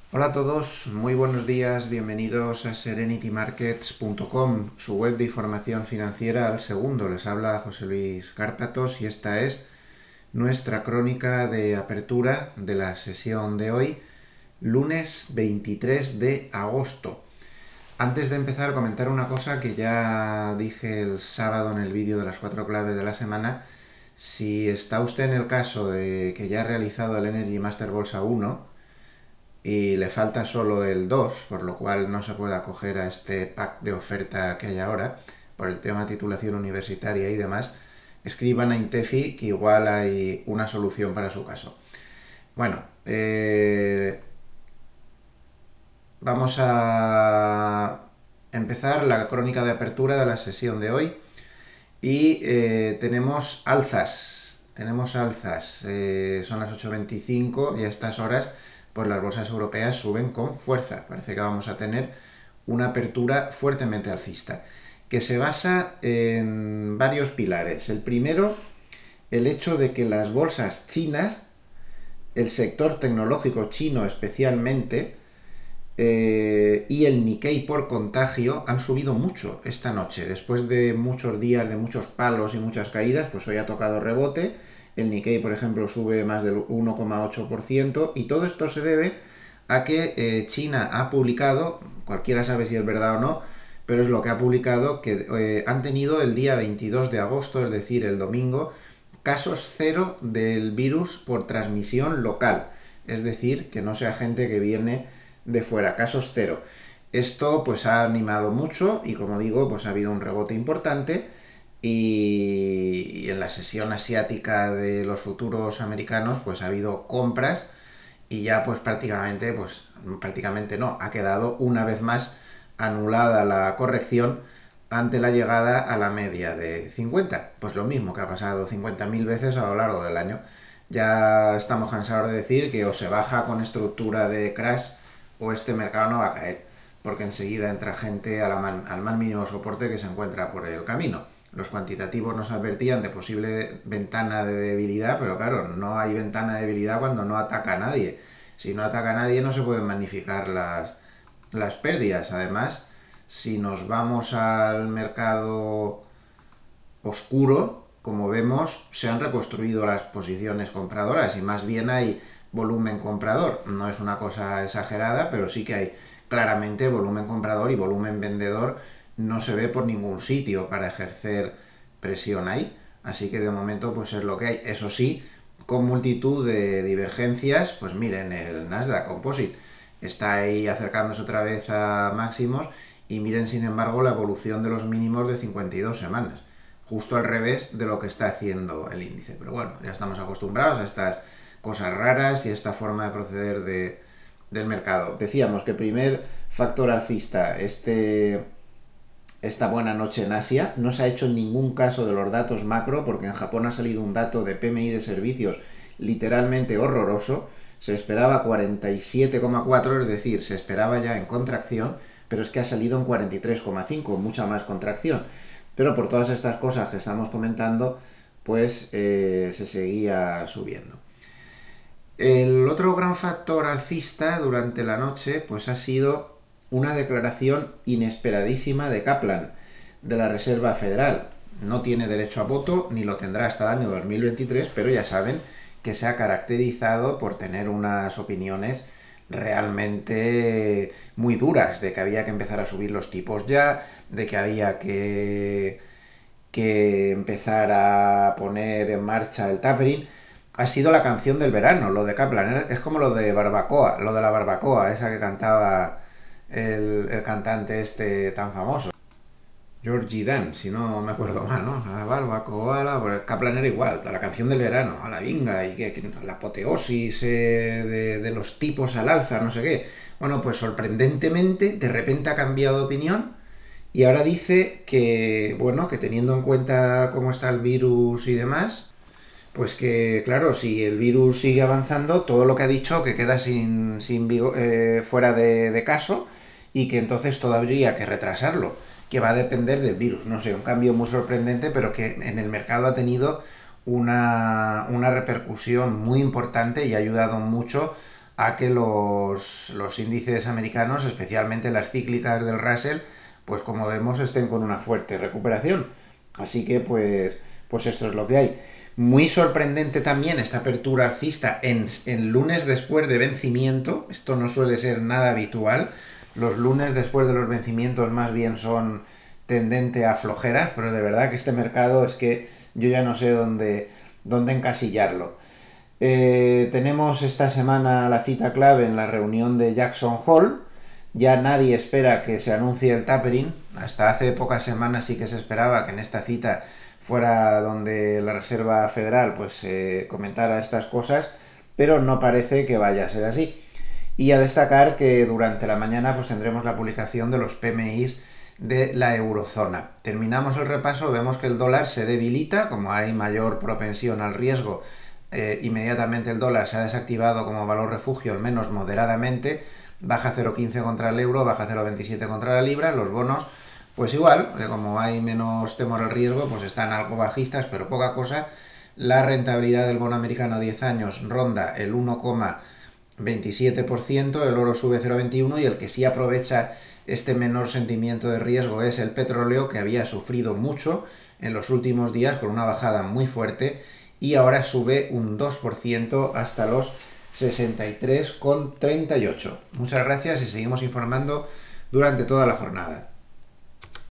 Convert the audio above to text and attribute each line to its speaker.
Speaker 1: Hola a todos, muy buenos días, bienvenidos a serenitymarkets.com, su web de información financiera al segundo. Les habla José Luis Cárpatos y esta es nuestra crónica de apertura de la sesión de hoy, lunes 23 de agosto. Antes de empezar, comentar una cosa que ya dije el sábado en el vídeo de las 4 claves de la semana. Si está usted en el caso de que ya ha realizado el Energy Master Bolsa 1, y le falta solo el 2, por lo cual no se puede acoger a este pack de oferta que hay ahora, por el tema titulación universitaria y demás, escriban a Intefi que igual hay una solución para su caso. Bueno, vamos a empezar la crónica de apertura de la sesión de hoy y tenemos alzas. Son las 8:25 y a estas horas pues las bolsas europeas suben con fuerza. Parece que vamos a tener una apertura fuertemente alcista, que se basa en varios pilares. El primero, el hecho de que las bolsas chinas, el sector tecnológico chino especialmente, y el Nikkei por contagio han subido mucho esta noche. Después de muchos días de muchos palos y muchas caídas, pues hoy ha tocado rebote. El Nikkei, por ejemplo, sube más del 1,8% y todo esto se debe a que China ha publicado, cualquiera sabe si es verdad o no, pero es lo que ha publicado, que han tenido el día 22 de agosto, es decir, el domingo, casos cero del virus por transmisión local. Es decir, que no sea gente que viene de fuera, casos cero. Esto pues ha animado mucho y como digo, pues ha habido un rebote importante y en la sesión asiática de los futuros americanos pues ha habido compras y ya prácticamente no, ha quedado una vez más anulada la corrección ante la llegada a la media de 50. Pues lo mismo que ha pasado 50.000 veces a lo largo del año. Ya estamos cansados de decir que o se baja con estructura de crash o este mercado no va a caer, porque enseguida entra gente al más mínimo soporte que se encuentra por el camino. Los cuantitativos nos advertían de posible ventana de debilidad, pero claro, no hay ventana de debilidad cuando no ataca a nadie. Si no ataca a nadie no se pueden magnificar las pérdidas. Además, si nos vamos al mercado oscuro, como vemos, se han reconstruido las posiciones compradoras y más bien hay volumen comprador. No es una cosa exagerada, pero sí que hay claramente volumen comprador y volumen vendedor. No se ve por ningún sitio para ejercer presión ahí. Así que de momento pues es lo que hay. Eso sí, con multitud de divergencias, pues miren el Nasdaq Composite está ahí acercándose otra vez a máximos y miren sin embargo la evolución de los mínimos de 52 semanas, justo al revés de lo que está haciendo el índice. Pero bueno, ya estamos acostumbrados a estas cosas raras y esta forma de proceder del mercado. Decíamos que primer factor alcista, esta buena noche en Asia, no se ha hecho ningún caso de los datos macro porque en Japón ha salido un dato de PMI de servicios literalmente horroroso. Se esperaba 47,4, es decir, se esperaba ya en contracción, pero es que ha salido en 43,5, mucha más contracción. Pero por todas estas cosas que estamos comentando, pues se seguía subiendo. El otro gran factor alcista durante la noche pues ha sido una declaración inesperadísima de Kaplan, de la Reserva Federal. No tiene derecho a voto ni lo tendrá hasta el año 2023, pero ya saben que se ha caracterizado por tener unas opiniones realmente muy duras, de que había que empezar a subir los tipos ya, de que había que empezar a poner en marcha el tapering. Ha sido la canción del verano, lo de Kaplan. Es como lo de Barbacoa, lo de la barbacoa, esa que cantaba el cantante este tan famoso. Georgie Dan, si no me acuerdo mal, ¿no? La barbacoa, Kaplan era igual, la canción del verano, a la vinga, y que la apoteosis de los tipos al alza, no sé qué. Bueno, pues sorprendentemente, de repente ha cambiado de opinión y ahora dice que, bueno, que teniendo en cuenta cómo está el virus y demás, pues que, claro, si el virus sigue avanzando, todo lo que ha dicho que queda fuera de caso y que entonces todo habría que retrasarlo, que va a depender del virus. No sé, un cambio muy sorprendente, pero que en el mercado ha tenido una repercusión muy importante y ha ayudado mucho a que los índices americanos, especialmente las cíclicas del Russell, pues como vemos estén con una fuerte recuperación. Así que pues esto es lo que hay. Muy sorprendente también esta apertura alcista en lunes después de vencimiento. Esto no suele ser nada habitual. Los lunes después de los vencimientos más bien son tendente a flojeras, pero de verdad que este mercado es que yo ya no sé dónde encasillarlo. Tenemos esta semana la cita clave en la reunión de Jackson Hole. Ya nadie espera que se anuncie el tapering. Hasta hace pocas semanas sí que se esperaba que en esta cita fuera donde la Reserva Federal pues comentara estas cosas, pero no parece que vaya a ser así. Y a destacar que durante la mañana pues tendremos la publicación de los PMIs de la eurozona. Terminamos el repaso, vemos que el dólar se debilita, como hay mayor propensión al riesgo, inmediatamente el dólar se ha desactivado como valor refugio, al menos moderadamente, baja 0,15 contra el euro, baja 0,27 contra la libra, los bonos pues igual, como hay menos temor al riesgo, pues están algo bajistas, pero poca cosa. La rentabilidad del bono americano a 10 años ronda el 1,27%, el oro sube 0,21 y el que sí aprovecha este menor sentimiento de riesgo es el petróleo, que había sufrido mucho en los últimos días con una bajada muy fuerte y ahora sube un 2% hasta los 63,38. Muchas gracias y seguimos informando durante toda la jornada.